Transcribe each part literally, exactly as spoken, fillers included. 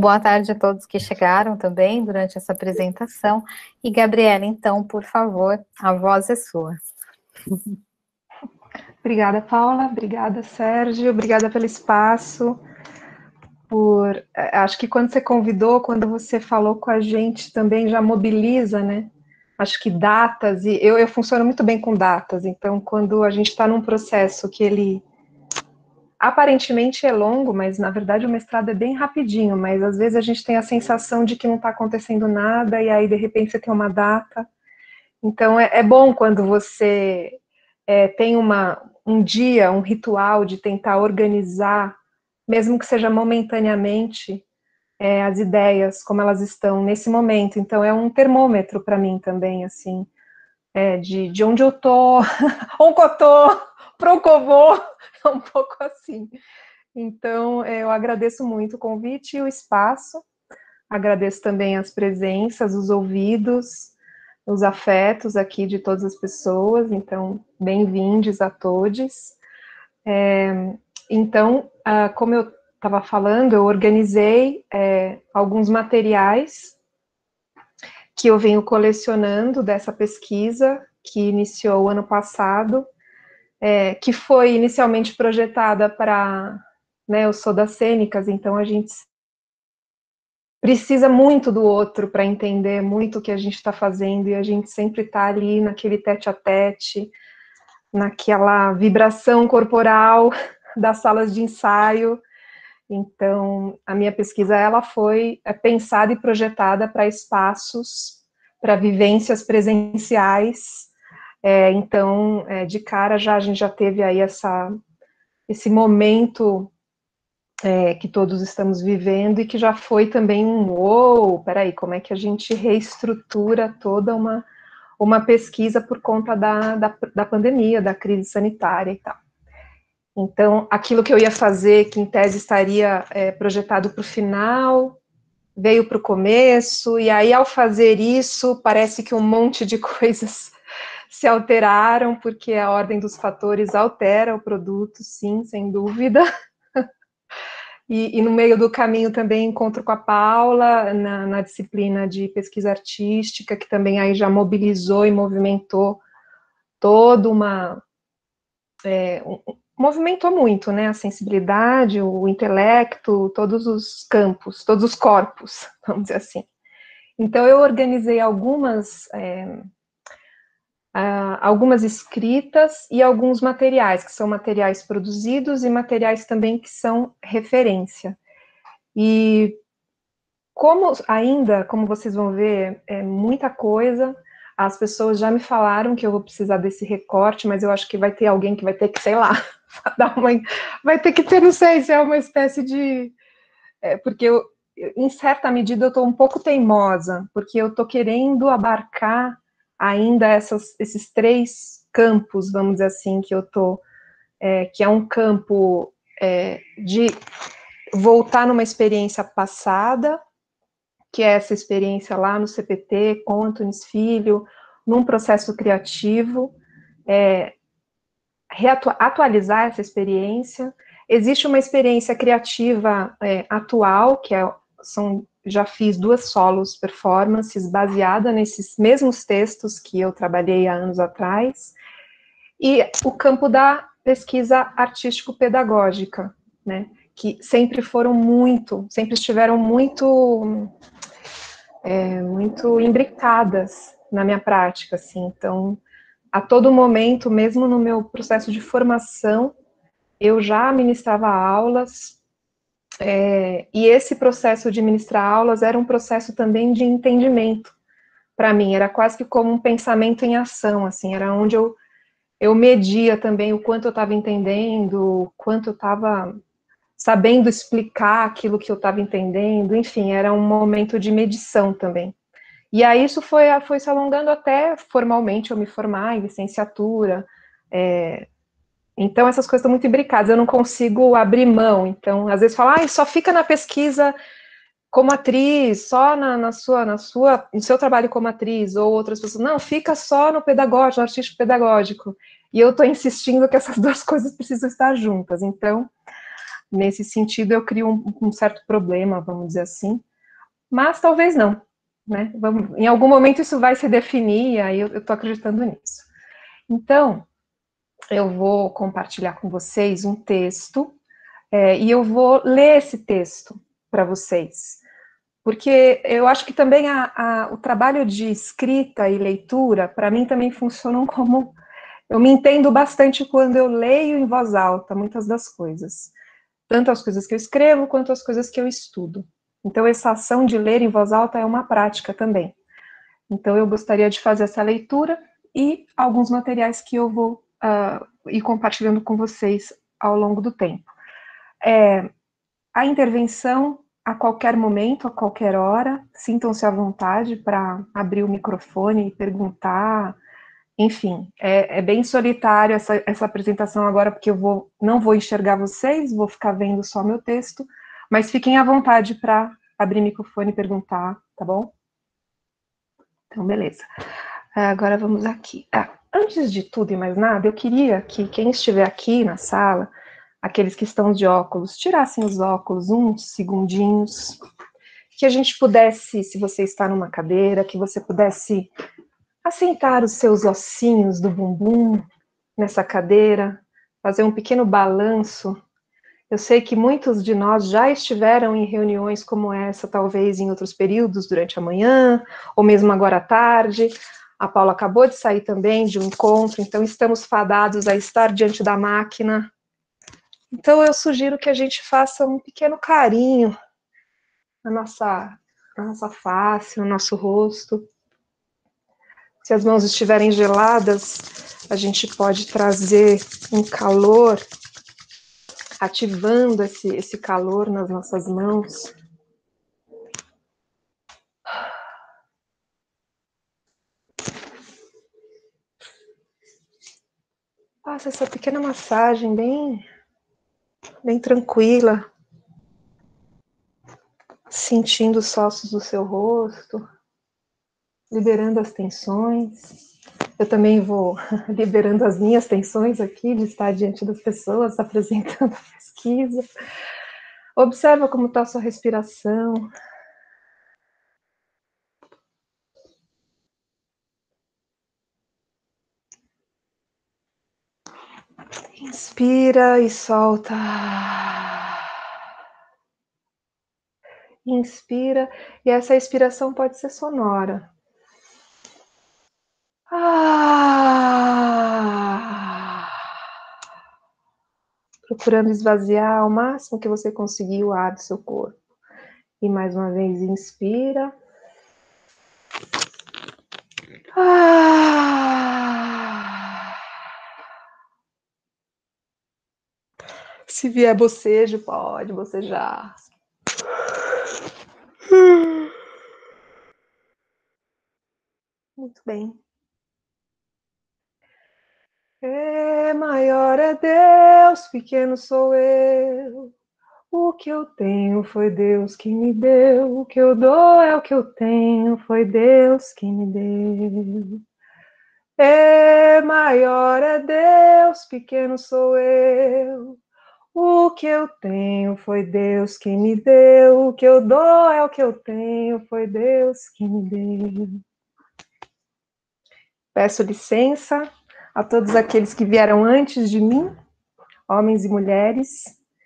Boa tarde a todos que chegaram também durante essa apresentação. E, Gabriela, então, por favor, a voz é sua. Obrigada, Paula. Obrigada, Sérgio. Obrigada pelo espaço. Por, acho que quando você convidou, quando você falou com a gente, também já mobiliza, né? Acho que datas, e eu, eu funciono muito bem com datas, então quando a gente está num processo que ele aparentemente é longo, mas na verdade o mestrado é bem rapidinho, mas às vezes a gente tem a sensação de que não está acontecendo nada, e aí de repente você tem uma data. Então é, é bom quando você é, tem uma, um dia, um ritual de tentar organizar, mesmo que seja momentaneamente, é, as ideias, como elas estão nesse momento. Então é um termômetro para mim também, assim, é, de, de onde eu tô, onde eu tô, para onde eu vou, é um pouco assim. Então, eu agradeço muito o convite e o espaço, agradeço também as presenças, os ouvidos, os afetos aqui de todas as pessoas, então, bem-vindos a todos. É, então, como eu estava falando, eu organizei é, alguns materiais que eu venho colecionando dessa pesquisa, que iniciou ano passado, é, que foi inicialmente projetada para, né, eu sou das cênicas, então a gente precisa muito do outro para entender muito o que a gente está fazendo, e a gente sempre está ali naquele tete a tete, naquela vibração corporal das salas de ensaio. Então, a minha pesquisa ela foi pensada e projetada para espaços, para vivências presenciais. É, então, é, de cara, já a gente já teve aí essa, esse momento é, que todos estamos vivendo, e que já foi também um uou, peraí, como é que a gente reestrutura toda uma, uma pesquisa por conta da, da, da pandemia, da crise sanitária e tal. Então, aquilo que eu ia fazer, que em tese estaria é, projetado para o final, veio para o começo, e aí, ao fazer isso, parece que um monte de coisas se alteraram, porque a ordem dos fatores altera o produto, sim, sem dúvida. E, e no meio do caminho também encontro com a Paula, na, na disciplina de pesquisa artística, que também aí já mobilizou e movimentou toda uma... É, um, movimentou muito, né, a sensibilidade, o intelecto, todos os campos, todos os corpos, vamos dizer assim. Então, eu organizei algumas, é, uh, algumas escritas e alguns materiais, que são materiais produzidos e materiais também que são referência. E como ainda, como vocês vão ver, é muita coisa, as pessoas já me falaram que eu vou precisar desse recorte, mas eu acho que vai ter alguém que vai ter que, sei lá, dar uma, vai ter que ter, não sei se é uma espécie de... É, porque eu, em certa medida, eu estou um pouco teimosa, porque eu estou querendo abarcar ainda essas, esses três campos, vamos dizer assim, que eu estou, é, que é um campo é, de voltar numa experiência passada, que é essa experiência lá no C P T, com Antunes Filho, num processo criativo, é, atualizar essa experiência. Existe uma experiência criativa é, atual, que é, são, já fiz duas solos performances baseada nesses mesmos textos que eu trabalhei há anos atrás, e o campo da pesquisa artístico-pedagógica, né, que sempre foram muito, sempre estiveram muito, é, muito imbricadas na minha prática, assim. Então, a todo momento, mesmo no meu processo de formação, eu já ministrava aulas, é, e esse processo de ministrar aulas era um processo também de entendimento para mim, era quase que como um pensamento em ação, assim, era onde eu, eu media também o quanto eu estava entendendo, o quanto eu estava sabendo explicar aquilo que eu estava entendendo, enfim, era um momento de medição também. E aí isso foi, foi se alongando até formalmente eu me formar em licenciatura, é, então essas coisas estão muito imbricadas, eu não consigo abrir mão, então às vezes falo, ah, só fica na pesquisa como atriz, só na, na sua, na sua, no seu trabalho como atriz, ou outras pessoas, não, fica só no pedagógico, no artístico pedagógico, e eu estou insistindo que essas duas coisas precisam estar juntas, então nesse sentido eu crio um, um certo problema, vamos dizer assim, mas talvez não, né? Vamos, em algum momento isso vai se definir, e aí eu estou acreditando nisso. Então, eu vou compartilhar com vocês um texto, é, e eu vou ler esse texto para vocês, porque eu acho que também a, a, o trabalho de escrita e leitura, para mim, também funcionam como... Eu me entendo bastante quando eu leio em voz alta, muitas das coisas. Tanto as coisas que eu escrevo, quanto as coisas que eu estudo. Então, essa ação de ler em voz alta é uma prática também. Então, eu gostaria de fazer essa leitura e alguns materiais que eu vou uh, ir compartilhando com vocês ao longo do tempo. É, a intervenção, a qualquer momento, a qualquer hora, sintam-se à vontade para abrir o microfone e perguntar. Enfim, é, é bem solitário essa, essa apresentação agora, porque eu vou, não vou enxergar vocês, vou ficar vendo só meu texto, mas fiquem à vontade para abrir o microfone e perguntar, tá bom? Então, beleza. Agora vamos aqui. Ah, antes de tudo e mais nada, eu queria que quem estiver aqui na sala, aqueles que estão de óculos, tirassem os óculos uns segundinhos, que a gente pudesse, se você está numa cadeira, que você pudesse assentar os seus ossinhos do bumbum nessa cadeira, fazer um pequeno balanço. Eu sei que muitos de nós já estiveram em reuniões como essa, talvez em outros períodos, durante a manhã, ou mesmo agora à tarde. A Paula acabou de sair também de um encontro, então estamos fadados a estar diante da máquina. Então eu sugiro que a gente faça um pequeno carinho na nossa, na nossa face, no nosso rosto. Se as mãos estiverem geladas, a gente pode trazer um calor, ativando esse, esse calor nas nossas mãos. Faça essa pequena massagem bem, bem tranquila, sentindo os ossos do seu rosto, liberando as tensões. Eu também vou liberando as minhas tensões aqui, de estar diante das pessoas, apresentando a pesquisa. Observa como está a sua respiração. Inspira e solta. Inspira, e essa expiração pode ser sonora. Ah, procurando esvaziar ao máximo que você conseguir o ar do seu corpo. E mais uma vez, inspira. Ah, se vier bocejo, pode bocejar. Muito bem. É maior é Deus, pequeno sou eu. O que eu tenho foi Deus que me deu. O que eu dou é o que eu tenho, foi Deus que me deu. É maior é Deus, pequeno sou eu. O que eu tenho foi Deus que me deu. O que eu dou é o que eu tenho, foi Deus que me deu. Peço licença a todos aqueles que vieram antes de mim, homens e mulheres.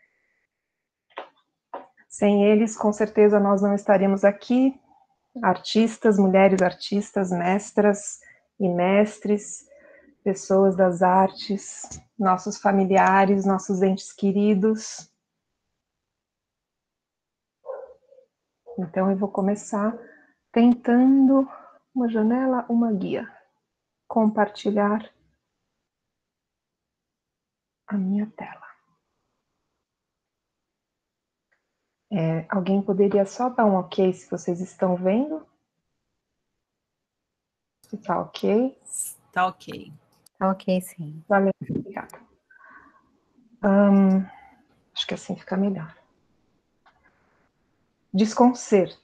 Sem eles, com certeza, nós não estaríamos aqui. Artistas, mulheres artistas, mestras e mestres, pessoas das artes, nossos familiares, nossos entes queridos. Então, eu vou começar tentando uma janela, uma guia. Compartilhar a minha tela. É, alguém poderia só dar um ok se vocês estão vendo? Se tá ok? Tá ok. Tá ok, sim. Valeu, obrigada. Hum, acho que assim fica melhor. Desconcerto.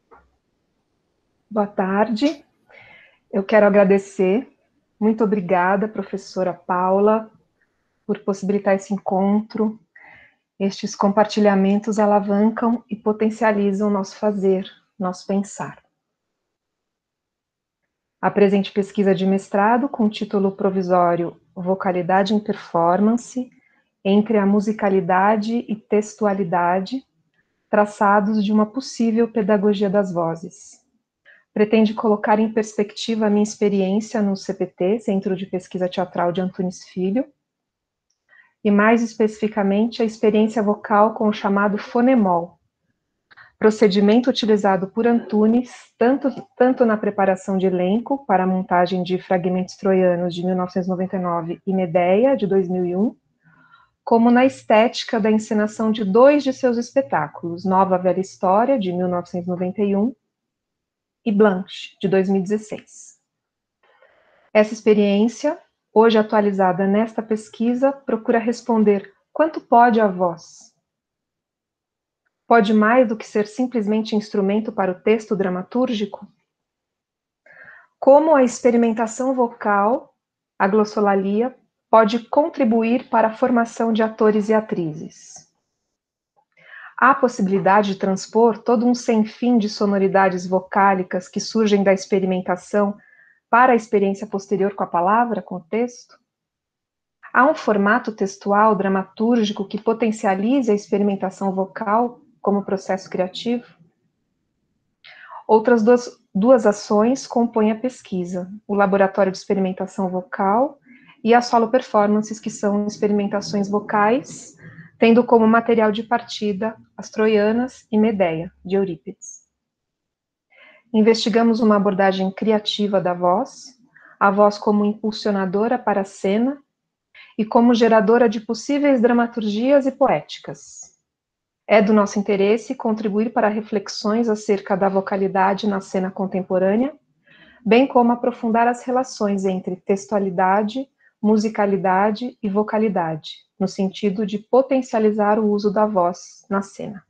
Boa tarde. Eu quero agradecer. Muito obrigada, professora Paula, por possibilitar esse encontro. Estes compartilhamentos alavancam e potencializam nosso fazer, nosso pensar. A presente pesquisa de mestrado, com o título provisório Vocalidade em Performance, entre a musicalidade e textualidade, traçados de uma possível pedagogia das vozes. Pretende colocar em perspectiva a minha experiência no C P T, Centro de Pesquisa Teatral de Antunes Filho, e mais especificamente a experiência vocal com o chamado fonemol, procedimento utilizado por Antunes, tanto, tanto na preparação de elenco para a montagem de Fragmentos Troianos de mil novecentos e noventa e nove e Medea, de dois mil e um, como na estética da encenação de dois de seus espetáculos, Nova Velha História, de mil novecentos e noventa e um, e Blanche, de dois mil e dezesseis. Essa experiência, hoje atualizada nesta pesquisa, procura responder: quanto pode a voz? Pode mais do que ser simplesmente instrumento para o texto dramatúrgico? Como a experimentação vocal, a glossolalia, pode contribuir para a formação de atores e atrizes? Há possibilidade de transpor todo um sem fim de sonoridades vocálicas que surgem da experimentação para a experiência posterior com a palavra, com o texto? Há um formato textual dramatúrgico que potencialize a experimentação vocal como processo criativo? Outras duas, duas ações compõem a pesquisa: o Laboratório de Experimentação Vocal e as Solo Performances, que são experimentações vocais, tendo como material de partida as Troianas e Medea, de Eurípides. Investigamos uma abordagem criativa da voz, a voz como impulsionadora para a cena e como geradora de possíveis dramaturgias e poéticas. É do nosso interesse contribuir para reflexões acerca da vocalidade na cena contemporânea, bem como aprofundar as relações entre textualidade, musicalidade e vocalidade, no sentido de potencializar o uso da voz na cena.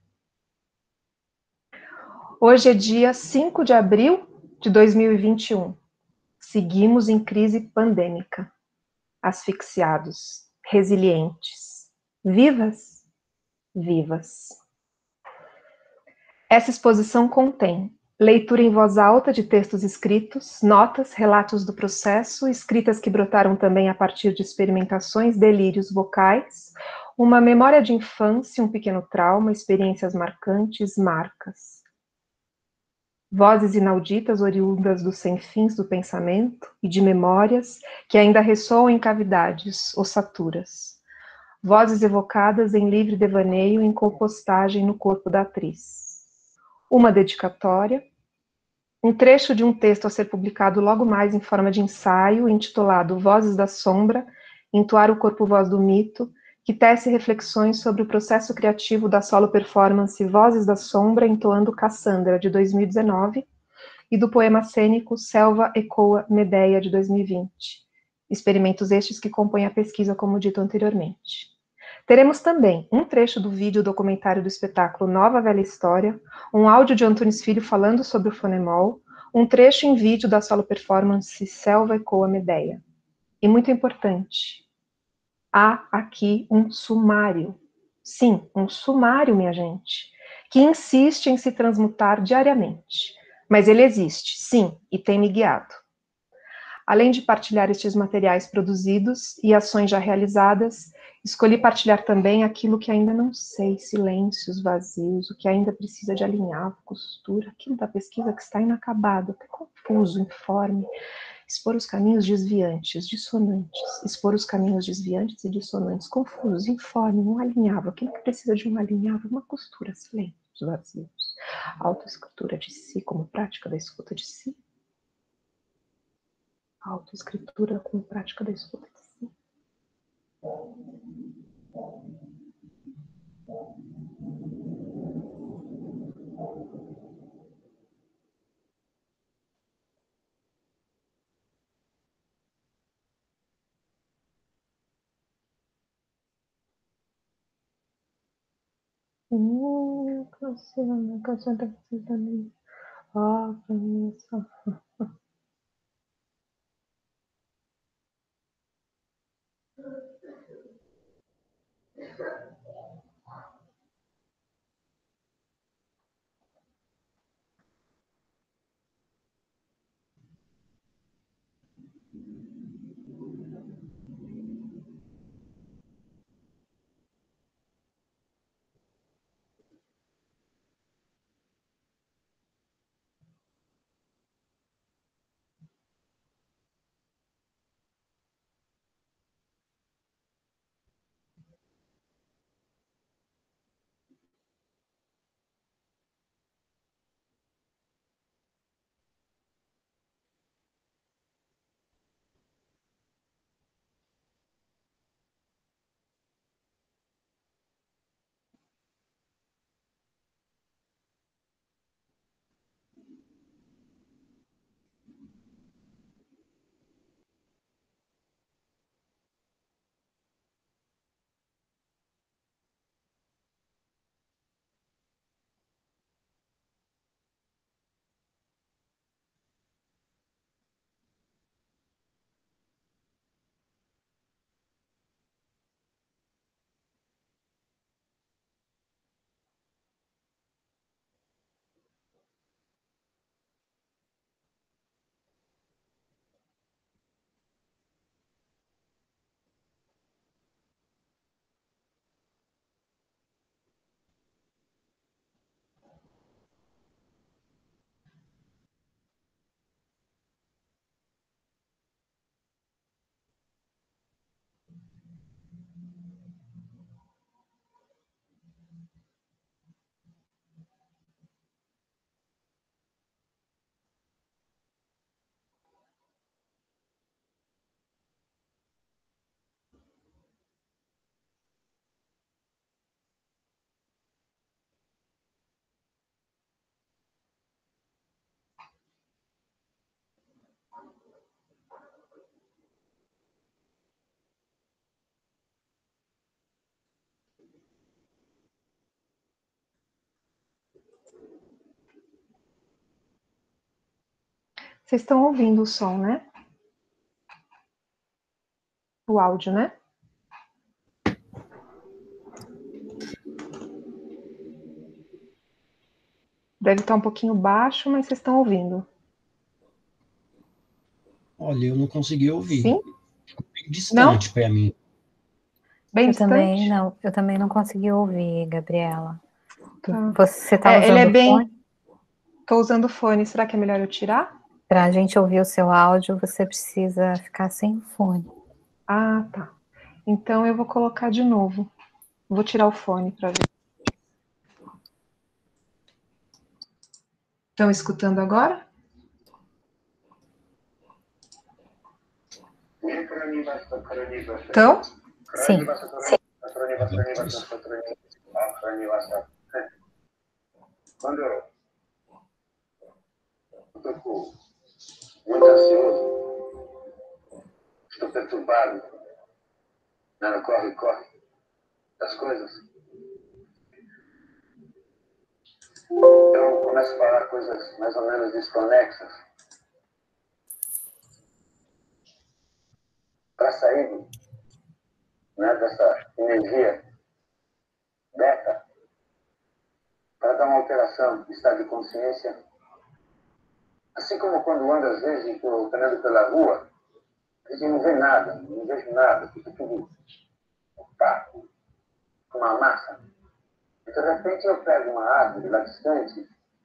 Hoje é dia cinco de abril de dois mil e vinte e um. Seguimos em crise pandêmica. Asfixiados, resilientes. Vivas? Vivas. Essa exposição contém leitura em voz alta de textos escritos, notas, relatos do processo, escritas que brotaram também a partir de experimentações, delírios vocais, uma memória de infância, um pequeno trauma, experiências marcantes, marcas. Vozes inauditas oriundas dos sem-fins do pensamento e de memórias que ainda ressoam em cavidades, ossaturas. Vozes evocadas em livre devaneio em compostagem no corpo da atriz. Uma dedicatória, um trecho de um texto a ser publicado logo mais em forma de ensaio, intitulado Vozes da Sombra, Entoar o Corpo-Voz do Mito, que tece reflexões sobre o processo criativo da solo performance Vozes da Sombra, entoando Cassandra, de dois mil e dezenove, e do poema cênico Selva Ecoa Medea, de dois mil e vinte. Experimentos estes que compõem a pesquisa, como dito anteriormente. Teremos também um trecho do vídeo documentário do espetáculo Nova Velha História, um áudio de Antunes Filho falando sobre o fonemol, um trecho em vídeo da solo performance Selva Ecoa Medea. E muito importante, há aqui um sumário. Sim, um sumário, minha gente, que insiste em se transmutar diariamente. Mas ele existe, sim, e tem me guiado. Além de partilhar estes materiais produzidos e ações já realizadas, escolhi partilhar também aquilo que ainda não sei, silêncios vazios, o que ainda precisa de alinhavo, costura, aquilo da pesquisa que está inacabado, até confuso, informe, expor os caminhos desviantes, dissonantes, expor os caminhos desviantes e dissonantes, confusos, informe, um alinhavo, aquilo que precisa de um alinhavo, uma costura, silêncios vazios, autoescritura de si como prática da escuta de si, autoescritura como prática da escuta de si. Hum, canção, canção da cidadania. Ah, isso. Vocês estão ouvindo o som, né? O áudio, né? Deve estar um pouquinho baixo, mas vocês estão ouvindo. Olha, eu não consegui ouvir. Sim? Ficou bem distante para mim. Bem eu distante? Também não, eu também não consegui ouvir, Gabriela. Tá. Você está É, usando ele é o bem... fone? Estou usando o fone. Será que é melhor eu tirar? Para a gente ouvir o seu áudio, você precisa ficar sem fone. Ah, tá. Então eu vou colocar de novo. Vou tirar o fone para ver. Estão escutando agora? Então? Sim. Sim. Quando eu estou muito ansioso, estou perturbado, não corre, corre das coisas, eu começo a falar coisas mais ou menos desconexas. Para sair, né, dessa energia beta, para dar uma alteração de estado de consciência. Assim como quando ando, às vezes, estou caminhando pela rua, a gente não vê nada, não vejo nada, fica tudo opaco, com uma massa. E, de repente, eu pego uma árvore lá distante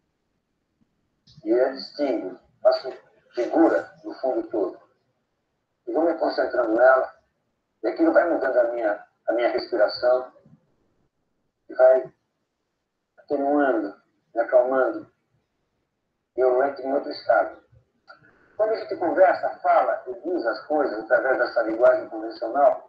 e eu distingo, faço figura no fundo todo. E vou me concentrando nela, e aquilo vai mudando a minha, a minha respiração, e vai atenuando, me acalmando, e eu entro em outro estado. Quando a gente conversa, fala e diz as coisas através dessa linguagem convencional,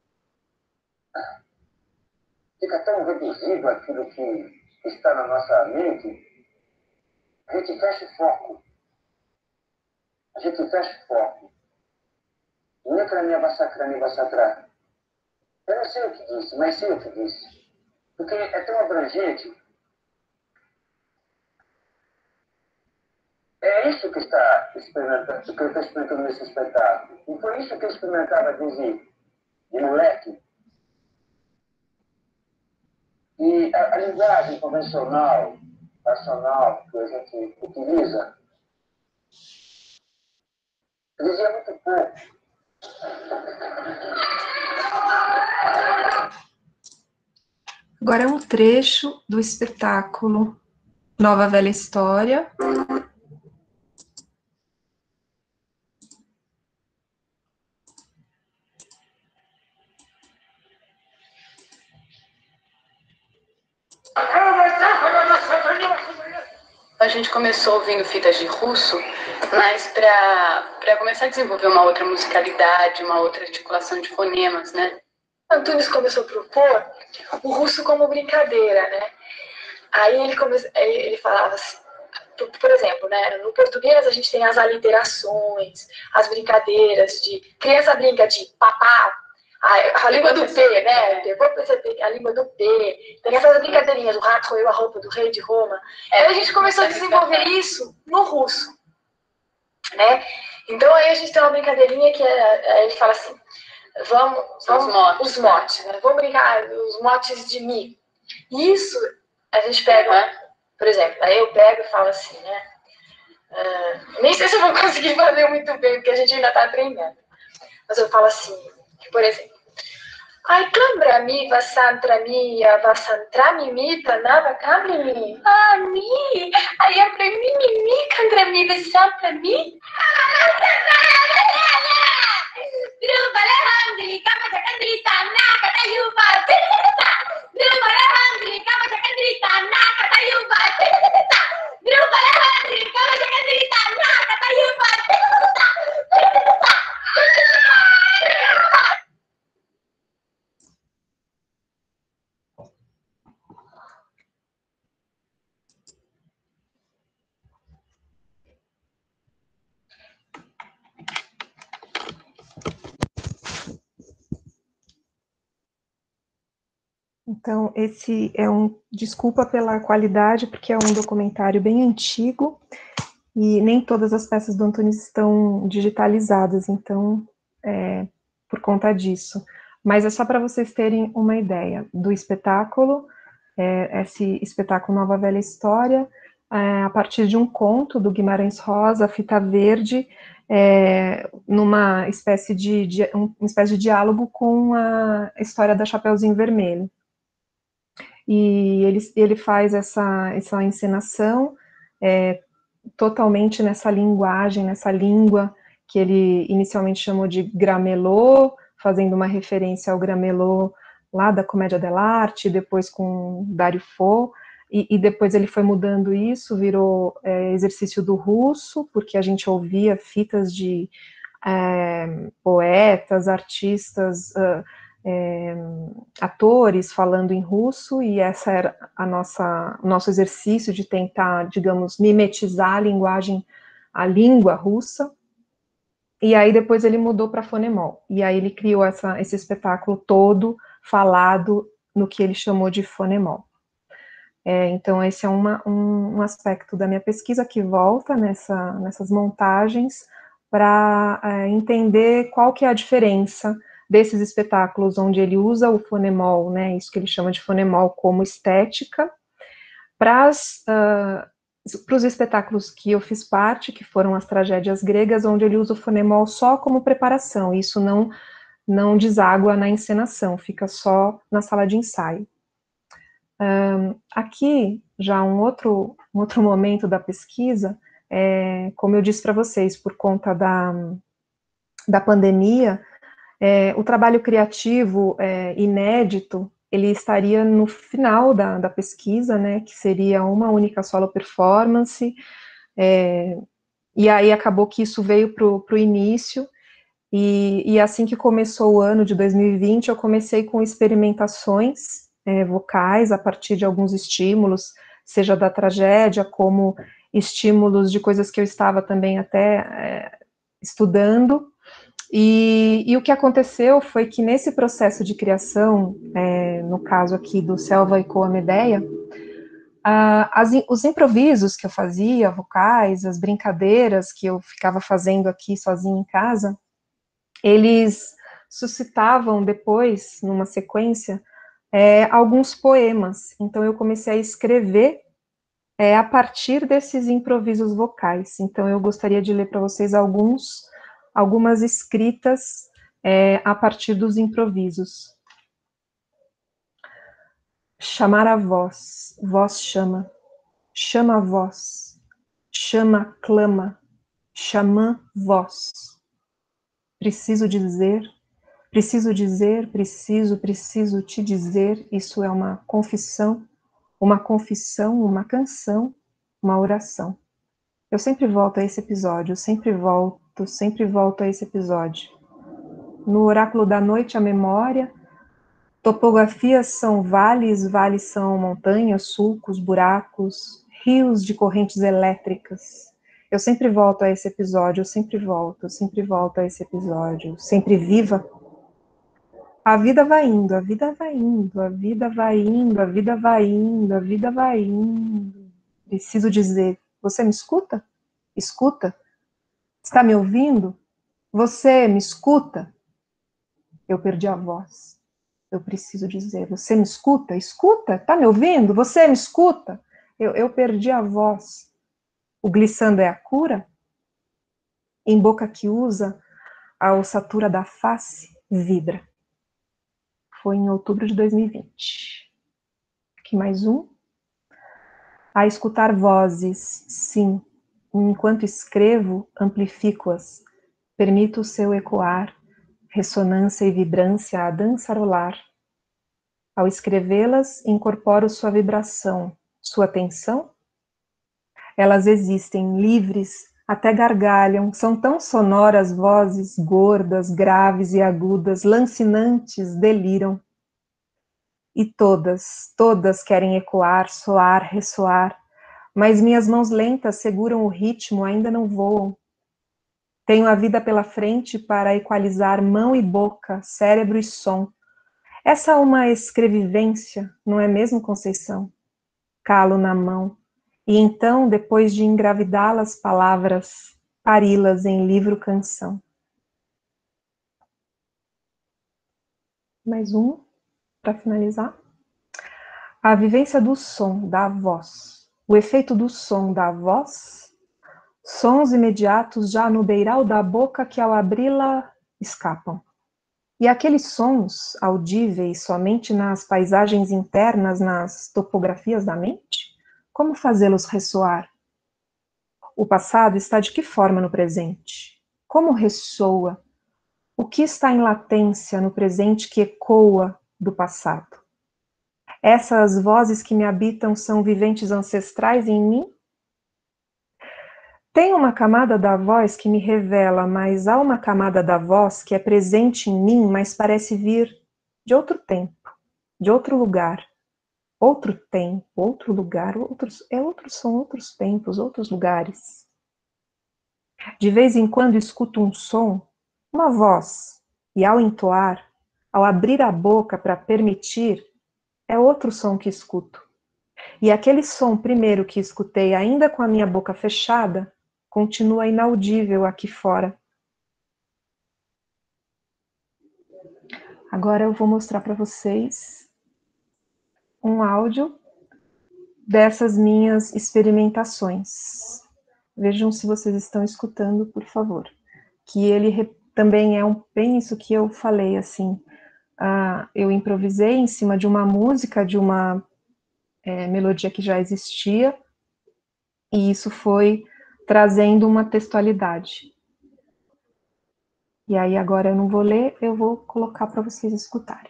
fica tão reduzido aquilo que está na nossa mente, a gente fecha o foco. A gente fecha o foco. Nekrania Vasakrani Vasatra. Eu não sei o que disse, mas sei o que disse. Porque é tão abrangente. É isso que está experimentando, que eu estou experimentando nesse espetáculo. E foi isso que eu experimentava desde de moleque. E a, a linguagem convencional, racional, que a gente utiliza, dizia muito pouco. Agora é um trecho do espetáculo Nova Velha História. A gente começou ouvindo fitas de russo, mas para começar a desenvolver uma outra musicalidade, uma outra articulação de fonemas, né? Antunes começou a propor o russo como brincadeira, né? Aí ele, come... ele falava assim, por exemplo, né, no português a gente tem as aliterações, as brincadeiras de... Criança brinca de papá, a, a língua do P, né? Eu vou perceber a língua do P. Tem essas brincadeirinhas, o rato roeu a roupa do rei de Roma. Aí a gente começou a desenvolver isso no russo, né? Então aí a gente tem uma brincadeirinha que é, ele fala assim, vamos, vamos os motes, os motes, né? Vamos brincar os motes de mi. Isso a gente pega, uhum. Por exemplo, aí eu pego e falo assim, né? Uh, nem sei se eu vou conseguir fazer muito bem, porque a gente ainda está aprendendo. Mas eu falo assim, por exemplo, ai, Kambrami, Vasantrami, Vasantrami, Mita, Nava, Kambrami. Ah, mi, aí eu falei, mi, mi, mi, Kambrami, Vasantrami. Drupala Handri, Kama Chakandrita, Naka, Tayuba, Drupala Handri, Kama Chakandrita, Naka, Tayuba, Drupala Handri, Kama Chakandrita, Naka, Tayuba, Então, esse é um... Desculpa pela qualidade, porque é um documentário bem antigo. e nem todas as peças do Antunes estão digitalizadas, então, é, por conta disso. Mas é só para vocês terem uma ideia do espetáculo, é, esse espetáculo Nova Velha História, é, a partir de um conto do Guimarães Rosa, Fita Verde, é, numa espécie de, de, uma espécie de diálogo com a história da Chapeuzinho Vermelho. E ele, ele faz essa, essa encenação é, totalmente nessa linguagem, nessa língua que ele inicialmente chamou de gramelô, fazendo uma referência ao gramelô lá da Comédia dell'arte, depois com Dario Fo, e, e depois ele foi mudando isso, virou é, exercício do russo, porque a gente ouvia fitas de é, poetas, artistas, uh, é, atores falando em russo, e essa era a nossa, o nosso exercício de tentar, digamos, mimetizar a linguagem, a língua russa. E aí depois ele mudou para fonemol, e aí ele criou essa, esse espetáculo todo falado no que ele chamou de fonemol. É, então esse é uma, um, um aspecto da minha pesquisa que volta nessa, nessas montagens para é, entender qual que é a diferença desses espetáculos onde ele usa o fonemol, né, isso que ele chama de fonemol como estética, para uh, os espetáculos que eu fiz parte, que foram as tragédias gregas, onde ele usa o fonemol só como preparação, isso não, não deságua na encenação, fica só na sala de ensaio. Um, aqui, já um outro, um outro momento da pesquisa, é, como eu disse para vocês, por conta da, da pandemia, é, o trabalho criativo é, inédito, ele estaria no final da, da pesquisa, né, que seria uma única solo performance, é, e aí acabou que isso veio para o início, e, e assim que começou o ano de dois mil e vinte, eu comecei com experimentações é, vocais, a partir de alguns estímulos, seja da tragédia, como estímulos de coisas que eu estava também até é, estudando. E, e o que aconteceu foi que nesse processo de criação, é, no caso aqui do Selva e Coa Medeia, ah, as, os improvisos que eu fazia, vocais, as brincadeiras que eu ficava fazendo aqui sozinha em casa, eles suscitavam depois, numa sequência, é, alguns poemas. Então eu comecei a escrever é, a partir desses improvisos vocais. Então eu gostaria de ler para vocês alguns, algumas escritas é, a partir dos improvisos. Chamar a voz, voz chama, chama a voz, chama, clama, xamã, voz. Preciso dizer, preciso dizer, preciso, preciso te dizer, isso é uma confissão, uma confissão, uma canção, uma oração. Eu sempre volto a esse episódio, eu sempre volto, sempre volto a esse episódio. No oráculo da noite, a memória, topografias são vales, vales são montanhas, sulcos, buracos, rios de correntes elétricas. Eu sempre volto a esse episódio, eu sempre volto, eu sempre volto a esse episódio, sempre viva. A vida vai indo, a vida vai indo, a vida vai indo, a vida vai indo, a vida vai indo. Preciso dizer, você me escuta? Escuta? Está me ouvindo? Você me escuta? Eu perdi a voz. Eu preciso dizer, você me escuta? Escuta? Está me ouvindo? Você me escuta? Eu, eu perdi a voz. O glissando é a cura? Em boca que usa a ossatura da face, vibra. Foi em outubro de dois mil e vinte. Aqui mais um. A escutar vozes, sim. Enquanto escrevo, amplifico-as. Permito o seu ecoar, ressonância e vibrância a dançarolar. Ao escrevê-las, incorporo sua vibração, sua tensão. Elas existem, livres, até gargalham, são tão sonoras vozes, gordas, graves e agudas, lancinantes, deliram. E todas, todas querem ecoar, soar, ressoar, mas minhas mãos lentas seguram o ritmo, ainda não voam. Tenho a vida pela frente para equalizar mão e boca, cérebro e som. Essa é uma escrevivência, não é mesmo, Conceição? Calo na mão, e então, depois de engravidá-las, palavras, pari-las em livro-canção. Mais um, para finalizar. A vivência do som, da voz. O efeito do som da voz, sons imediatos já no beiral da boca que ao abri-la escapam. E aqueles sons audíveis somente nas paisagens internas, nas topografias da mente? Como fazê-los ressoar? O passado está de que forma no presente? Como ressoa? O que está em latência no presente que ecoa do passado? Essas vozes que me habitam são viventes ancestrais em mim? Tem uma camada da voz que me revela, mas há uma camada da voz que é presente em mim, mas parece vir de outro tempo, de outro lugar. Outro tempo, outro lugar, outros, é outros são outros tempos, outros lugares. De vez em quando escuto um som, uma voz, e ao entoar, ao abrir a boca para permitir, é outro som que escuto. E aquele som primeiro que escutei, ainda com a minha boca fechada, continua inaudível aqui fora. Agora eu vou mostrar para vocês um áudio dessas minhas experimentações. Vejam se vocês estão escutando, por favor. Que ele também é um, bem isso que eu falei, assim. Uh, eu improvisei em cima de uma música, de uma é, melodia que já existia, e isso foi trazendo uma textualidade. E aí agora eu não vou ler, eu vou colocar para vocês escutarem.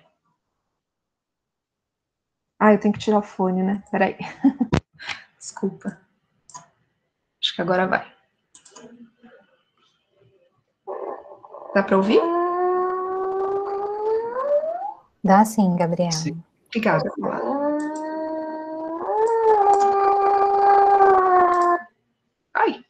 Ah, eu tenho que tirar o fone, né? Peraí. Desculpa. Acho que agora vai. Dá para ouvir? Dá sim, Gabriela. Sim. Obrigada. Ai.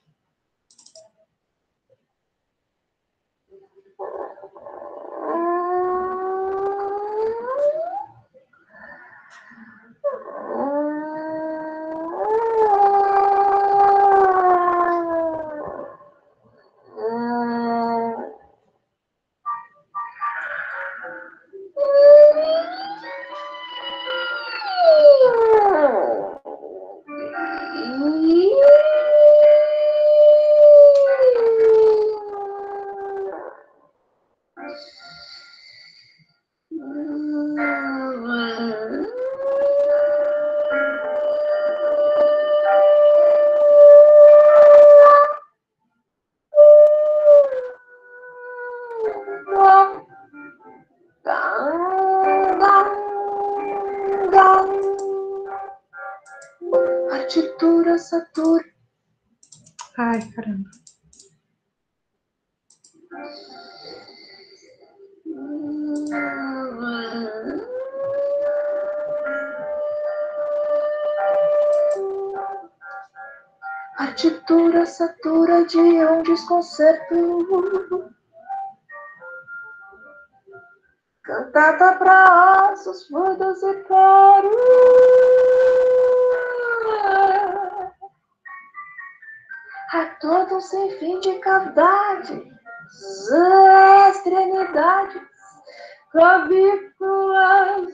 Partitura Saturno. Ai, caramba. Partitura Satura de um desconcerto. Cantata para ossos, mudos e claros. A todo um sem fim de cavidade, extremidades, clavículas,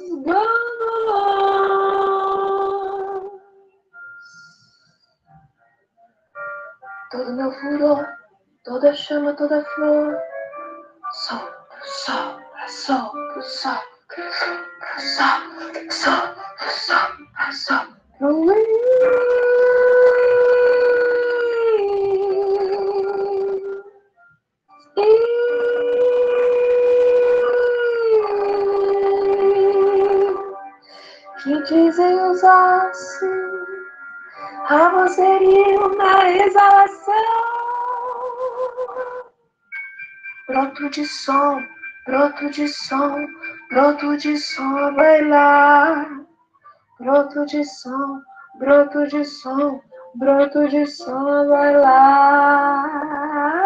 gândulas. Todo meu furor, toda chama, toda flor, sol, sol, sol, sol, sol, sol, sol, sol, sol. Que dizem os ossos, a vozerio na exalação. Broto de som, broto de som, broto de som, vai lá. Broto de som, broto de som, broto de som, vai lá.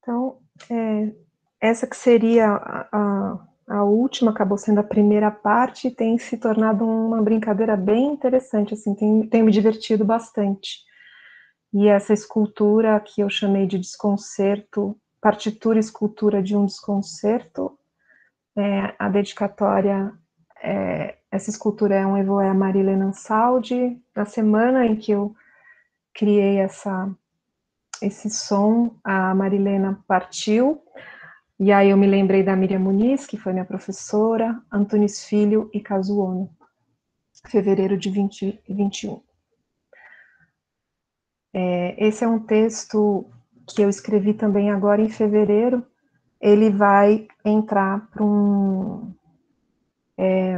Então, é, essa que seria a, a, a última, acabou sendo a primeira parte, e tem se tornado uma brincadeira bem interessante, assim, tem, tem me divertido bastante. E essa escultura que eu chamei de desconcerto, partitura e escultura de um desconcerto, é, a dedicatória, é, essa escultura é um evoé a Marilena Ansaldi. Na semana em que eu criei essa, esse som, a Marilena partiu, e aí eu me lembrei da Miriam Muniz, que foi minha professora, Antunes Filho e Kazuono, fevereiro de vinte e um. É, esse é um texto que eu escrevi também agora em fevereiro. Ele vai entrar para um, é,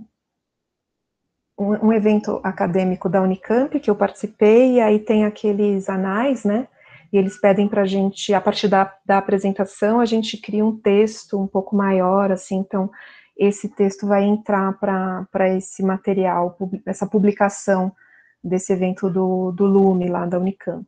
um, um evento acadêmico da Unicamp, que eu participei, e aí tem aqueles anais, né, e eles pedem para a gente, a partir da, da apresentação, a gente cria um texto um pouco maior, assim, então esse texto vai entrar para esse material, essa publicação desse evento do, do Lume, lá da Unicamp.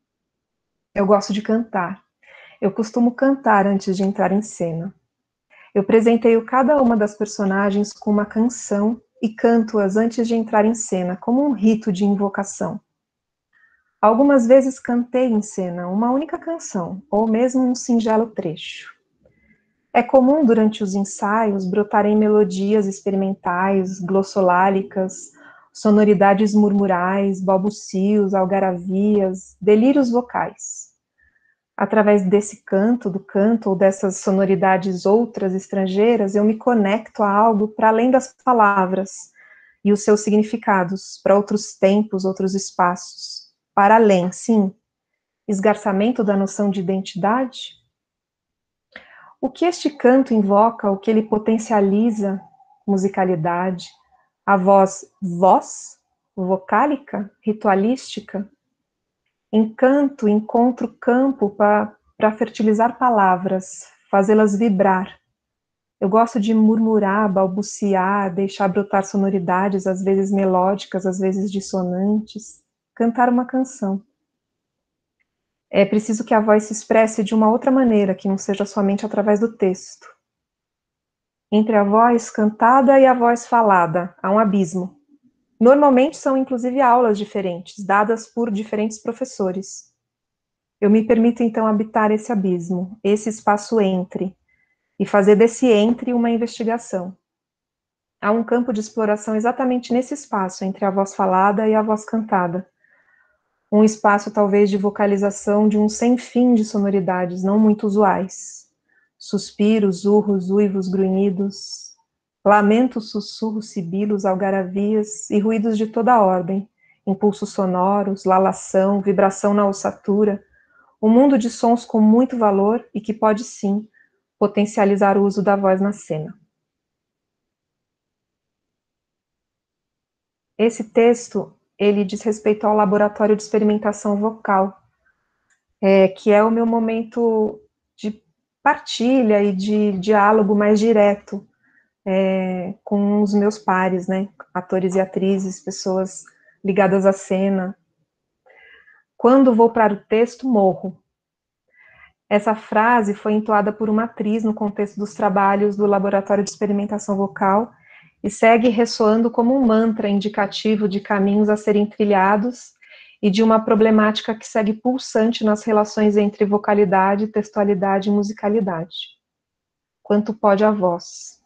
Eu gosto de cantar. Eu costumo cantar antes de entrar em cena. Eu presenteio cada uma das personagens com uma canção e canto-as antes de entrar em cena, como um rito de invocação. Algumas vezes cantei em cena uma única canção, ou mesmo um singelo trecho. É comum, durante os ensaios, brotarem melodias experimentais, glossolálicas, sonoridades murmurais, balbucios, algaravias, delírios vocais. Através desse canto, do canto, ou dessas sonoridades outras, estrangeiras, eu me conecto a algo para além das palavras e os seus significados, para outros tempos, outros espaços. Para além, sim. Esgarçamento da noção de identidade? O que este canto invoca, o que ele potencializa, musicalidade, a voz, voz, vocálica, ritualística? Encanto, encontro campo para fertilizar palavras, fazê-las vibrar. Eu gosto de murmurar, balbuciar, deixar brotar sonoridades, às vezes melódicas, às vezes dissonantes, cantar uma canção. É preciso que a voz se expresse de uma outra maneira, que não seja somente através do texto. Entre a voz cantada e a voz falada, há um abismo. Normalmente são, inclusive, aulas diferentes, dadas por diferentes professores. Eu me permito, então, habitar esse abismo, esse espaço entre, e fazer desse entre uma investigação. Há um campo de exploração exatamente nesse espaço, entre a voz falada e a voz cantada. Um espaço, talvez, de vocalização de um sem fim de sonoridades não muito usuais. Suspiros, urros, uivos, grunhidos, lamentos, sussurros, sibilos, algaravias e ruídos de toda a ordem, impulsos sonoros, lalação, vibração na ossatura, um mundo de sons com muito valor e que pode, sim, potencializar o uso da voz na cena. Esse texto, ele diz respeito ao laboratório de experimentação vocal, é, que é o meu momento de partilha e de diálogo mais direto é, com os meus pares, né, atores e atrizes, pessoas ligadas à cena. Quando vou para o texto, morro. Essa frase foi entoada por uma atriz no contexto dos trabalhos do Laboratório de Experimentação Vocal e segue ressoando como um mantra indicativo de caminhos a serem trilhados e de uma problemática que segue pulsante nas relações entre vocalidade, textualidade e musicalidade. Quanto pode a voz?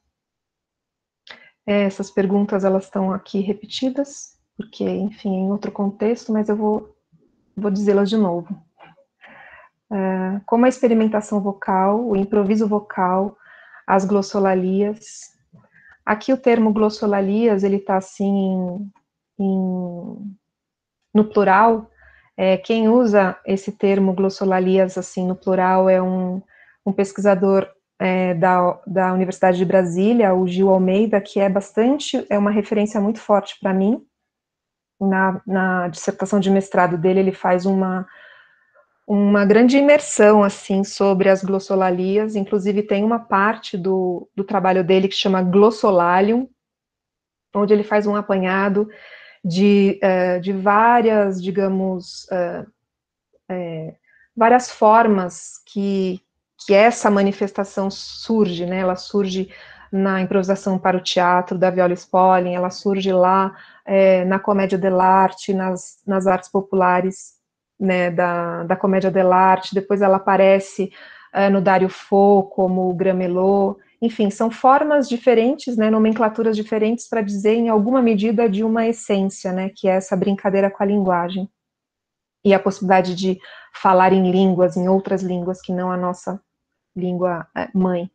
Essas perguntas, elas estão aqui repetidas, porque, enfim, em outro contexto, mas eu vou, vou dizê-las de novo. Uh, como a experimentação vocal, o improviso vocal, as glossolalias. Aqui o termo glossolalias, ele está assim, em, em, no plural. É, quem usa esse termo glossolalias, assim, no plural, é um, um pesquisador é, da, da Universidade de Brasília, o Gil Almeida, que é bastante, é uma referência muito forte para mim. Na, na dissertação de mestrado dele, ele faz uma uma grande imersão, assim, sobre as glossolalias, inclusive tem uma parte do, do trabalho dele que chama Glossolalium, onde ele faz um apanhado de, uh, de várias, digamos, uh, é, várias formas que, que essa manifestação surge, né, ela surge na improvisação para o teatro da Viola Spolin, ela surge lá é, na comédia dell'arte, nas, nas artes populares, né, da, da comédia dell'arte, depois ela aparece é, no Dario Fo, como o Gramelot, enfim, são formas diferentes, né, nomenclaturas diferentes para dizer, em alguma medida, de uma essência, né, que é essa brincadeira com a linguagem, e a possibilidade de falar em línguas, em outras línguas que não a nossa língua mãe.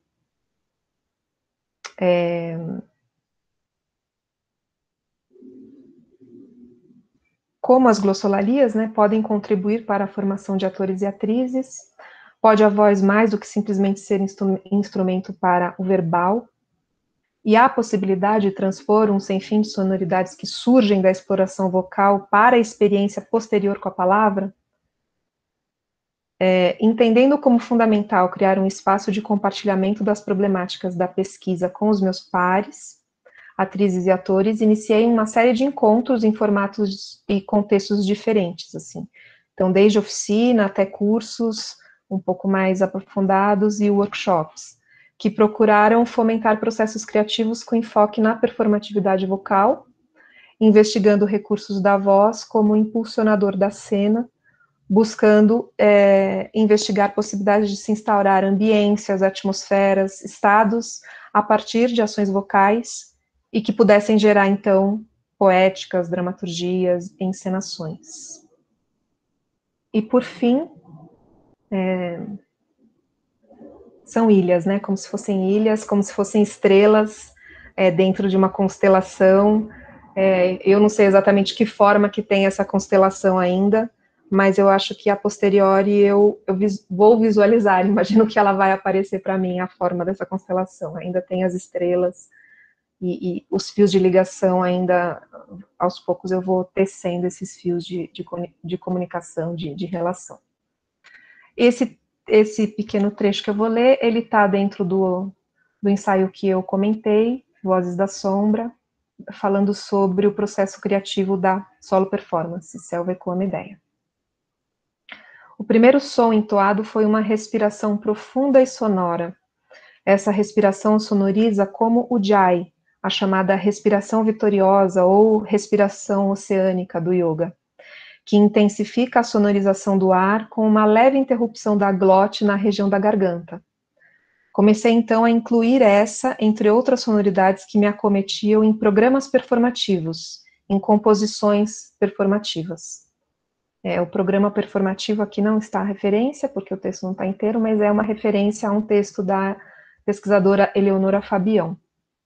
É... Como as glossolalias, né, podem contribuir para a formação de atores e atrizes, pode a voz mais do que simplesmente ser instru instrumento para o verbal, e há a possibilidade de transpor um sem fim de sonoridades que surgem da exploração vocal para a experiência posterior com a palavra? É, entendendo como fundamental criar um espaço de compartilhamento das problemáticas da pesquisa com os meus pares, atrizes e atores, iniciei uma série de encontros em formatos e contextos diferentes, assim. Então, desde oficina até cursos um pouco mais aprofundados e workshops, que procuraram fomentar processos criativos com enfoque na performatividade vocal, investigando recursos da voz como impulsionador da cena, buscando é, investigar possibilidades de se instaurar ambiências, atmosferas, estados, a partir de ações vocais, e que pudessem gerar, então, poéticas, dramaturgias, encenações. E, por fim, é, são ilhas, né, como se fossem ilhas, como se fossem estrelas é, dentro de uma constelação. É, eu não sei exatamente que forma que tem essa constelação ainda, mas eu acho que a posteriori eu, eu vis, vou visualizar, imagino que ela vai aparecer para mim, a forma dessa constelação. Ainda tem as estrelas e, e os fios de ligação ainda, aos poucos eu vou tecendo esses fios de, de, de comunicação, de, de relação. Esse, esse pequeno trecho que eu vou ler, ele está dentro do, do ensaio que eu comentei, Vozes da Sombra, falando sobre o processo criativo da solo performance, Selva Ecoa Medea. O primeiro som entoado foi uma respiração profunda e sonora. Essa respiração sonoriza como o Jai, a chamada respiração vitoriosa ou respiração oceânica do yoga, que intensifica a sonorização do ar com uma leve interrupção da glote na região da garganta. Comecei então a incluir essa, entre outras sonoridades que me acometiam em programas performativos, em composições performativas. É, o programa performativo aqui não está a referência, porque o texto não está inteiro, mas é uma referência a um texto da pesquisadora Eleonora Fabião.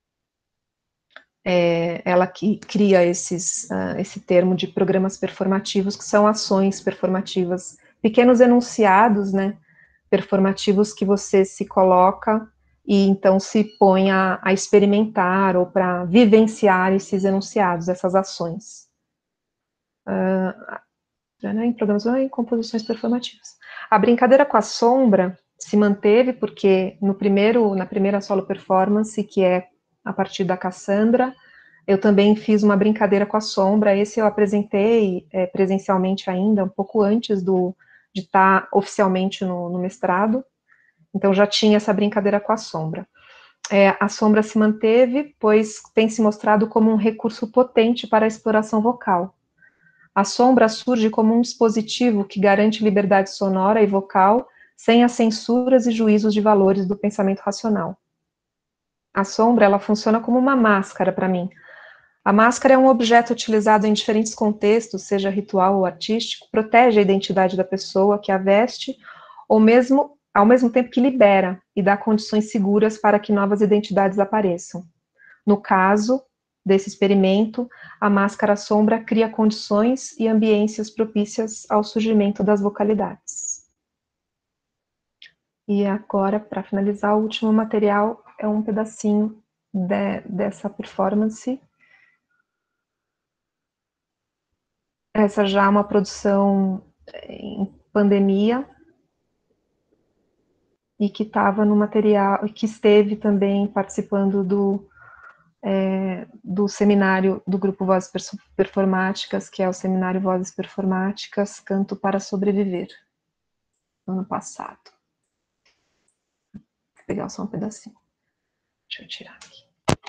É, ela que cria esses, uh, esse termo de programas performativos, que são ações performativas, pequenos enunciados, né, performativos que você se coloca e então se põe a, a experimentar ou para vivenciar esses enunciados, essas ações. Uh, em programas ou em composições performativas. A brincadeira com a sombra se manteve porque no primeiro, na primeira solo performance, que é a partir da Cassandra, eu também fiz uma brincadeira com a sombra. Esse eu apresentei é, presencialmente ainda, um pouco antes do, de estar oficialmente no, no mestrado, então já tinha essa brincadeira com a sombra. É, a sombra se manteve, pois tem se mostrado como um recurso potente para a exploração vocal. A sombra surge como um dispositivo que garante liberdade sonora e vocal sem as censuras e juízos de valores do pensamento racional. A sombra, ela funciona como uma máscara para mim. A máscara é um objeto utilizado em diferentes contextos, seja ritual ou artístico, protege a identidade da pessoa que a veste, ou mesmo, ao mesmo tempo que libera e dá condições seguras para que novas identidades apareçam. No caso desse experimento, a máscara sombra cria condições e ambiências propícias ao surgimento das vocalidades. E agora, para finalizar, o último material é um pedacinho de, dessa performance. Essa já é uma produção em pandemia e que estava no material, que esteve também participando do É, do seminário do grupo Vozes Performáticas, que é o seminário Vozes Performáticas, Canto para Sobreviver, ano passado. pegar só um pedacinho. Deixa eu tirar aqui.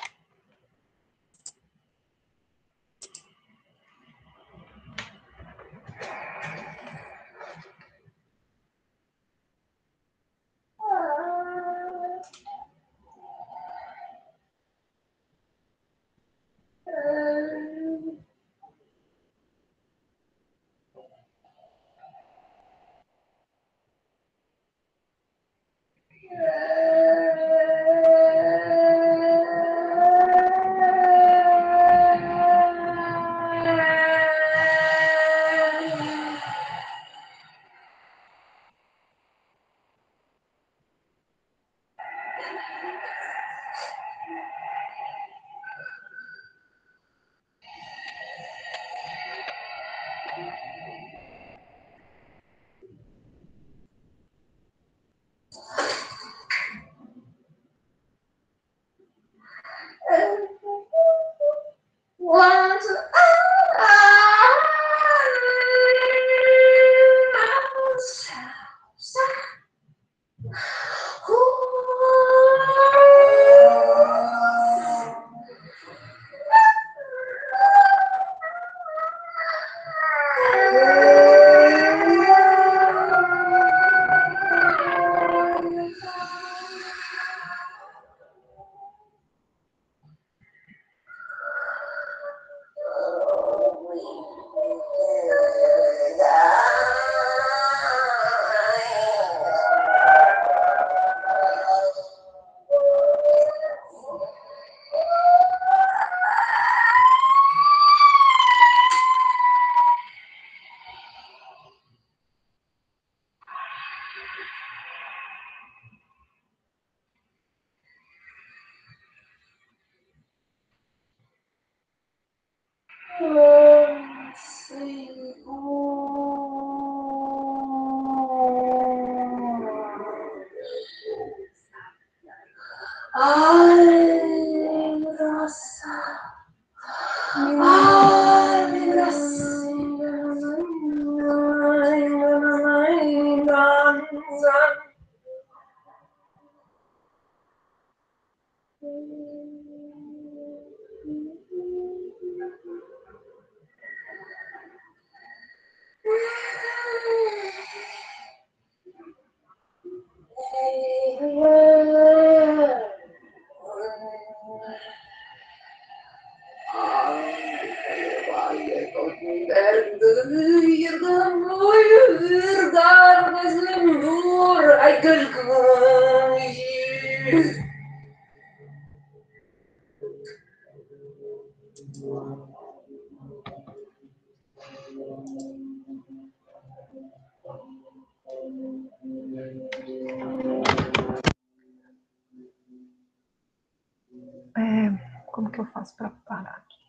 É, como que eu faço para parar aqui?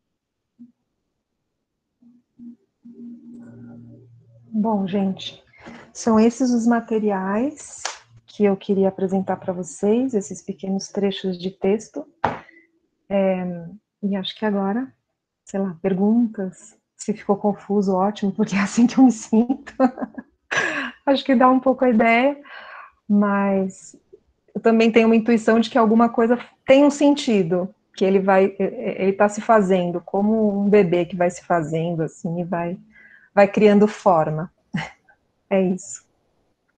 Bom, gente, são esses os materiais que eu queria apresentar para vocês, esses pequenos trechos de texto. É, e acho que agora, sei lá, perguntas, se ficou confuso, ótimo, porque é assim que eu me sinto. Acho que dá um pouco a ideia, mas eu também tenho uma intuição de que alguma coisa tem um sentido, que ele vai, ele está se fazendo, como um bebê que vai se fazendo, assim, e vai, vai criando forma. É isso.